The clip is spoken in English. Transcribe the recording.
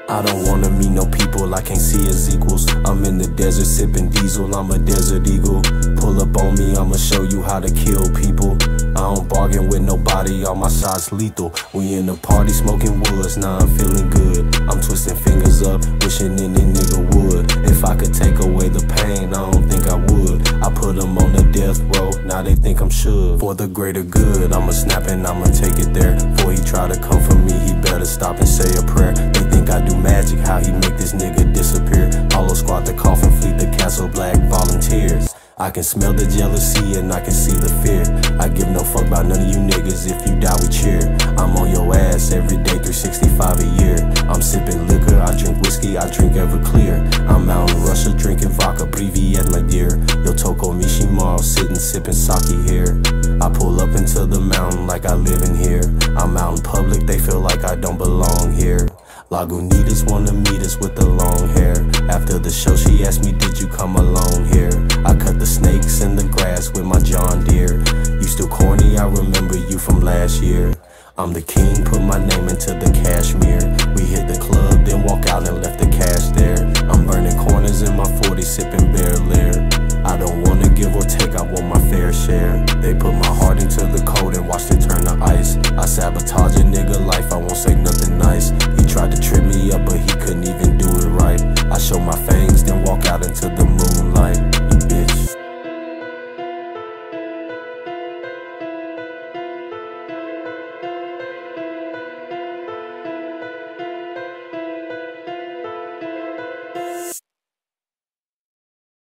I don't wanna meet no people I can't see as equals. I'm in the desert sipping diesel, I'm a desert eagle. Pull up on me, I'ma show you how to kill people. I don't bargain with nobody, all my shots lethal. We in the party smoking woods, now I'm feeling good. I'm twisting fingers up, wishing any nigga would. If I could take away the pain, I don't think I would. I put them on the death row, now they think I'm should. For the greater good, I'ma snap and I'ma take it there. Before he try to come for me, he better stop and say a prayer. They think I do magic, how he make this nigga disappear. Hollow squad the coffin, fleet the castle, black volunteers. I can smell the jealousy and I can see the fear. I give no fuck about none of you niggas, if you die we cheer. I'm on your ass every day, 365 a year. I'm sipping liquor, I drink whiskey, I drink Everclear. I'm out in Russia drinking vodka, Privyet my dear. Yo Toko Mishimaro, sitting sipping sake here. I pull up into the mountain like I live in here. I'm out in public, they feel like I don't belong here. Lagunitas wanna meet us with the long hair. After the show she asked me, did you come alone here? I cut the snakes in the grass with my John Deere. You still corny, I remember you from last year. I'm the king, put my name into the cashmere. We hit the club, then walk out and left the cash there. I'm burning corners in my 40, sipping Bear Lair. I don't wanna give or take, I want my fair share. They put my heart into the cold and watched it turn to ice. I sabotage a nigga life, I won't say nothing nice. He tried to trip me up, but he couldn't even do it right. I show my fangs, then walk out into